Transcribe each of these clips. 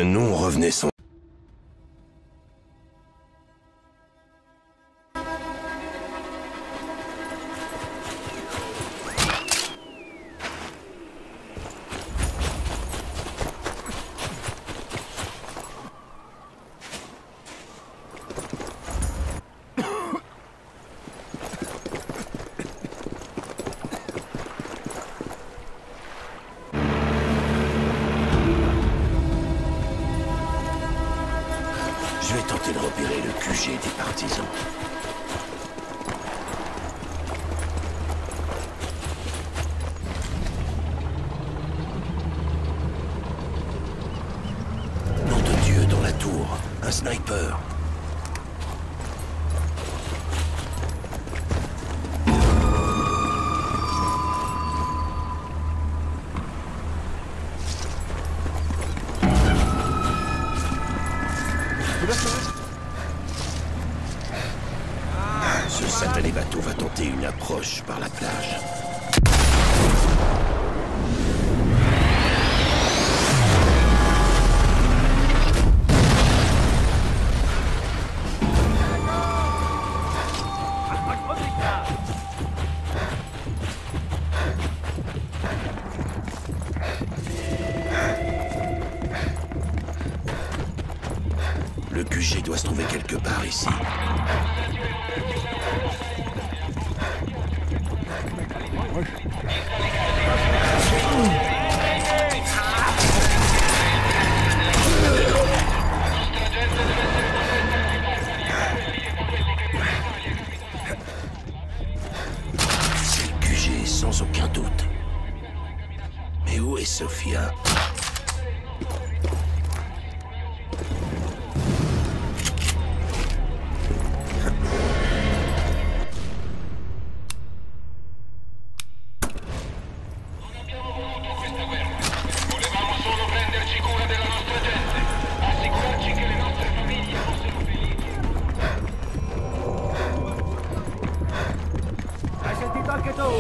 Un nom revenait sans... Je vais tenter de repérer le QG des partisans. Nom de Dieu, dans la tour, un sniper. Ce satané bateau va tenter une approche par la plage. Le QG doit se trouver quelque part ici. C'est le QG sans aucun doute. Mais où est Sophia? Hai sentito anche tu?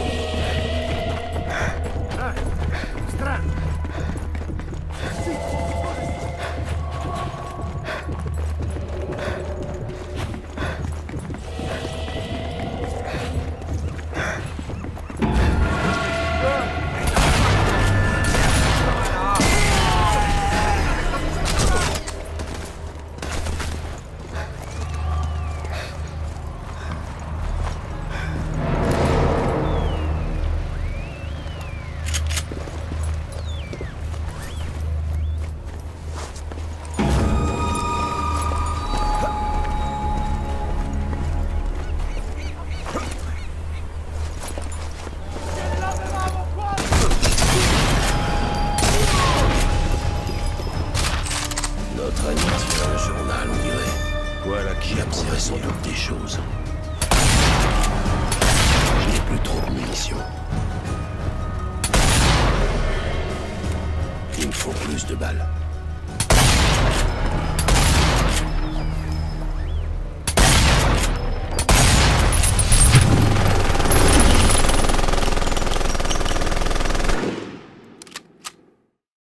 Strano. Notre ami tient un journal, on dirait. Voilà qui absorberait sans doute des choses. Je n'ai plus trop de munitions. Il me faut plus de balles.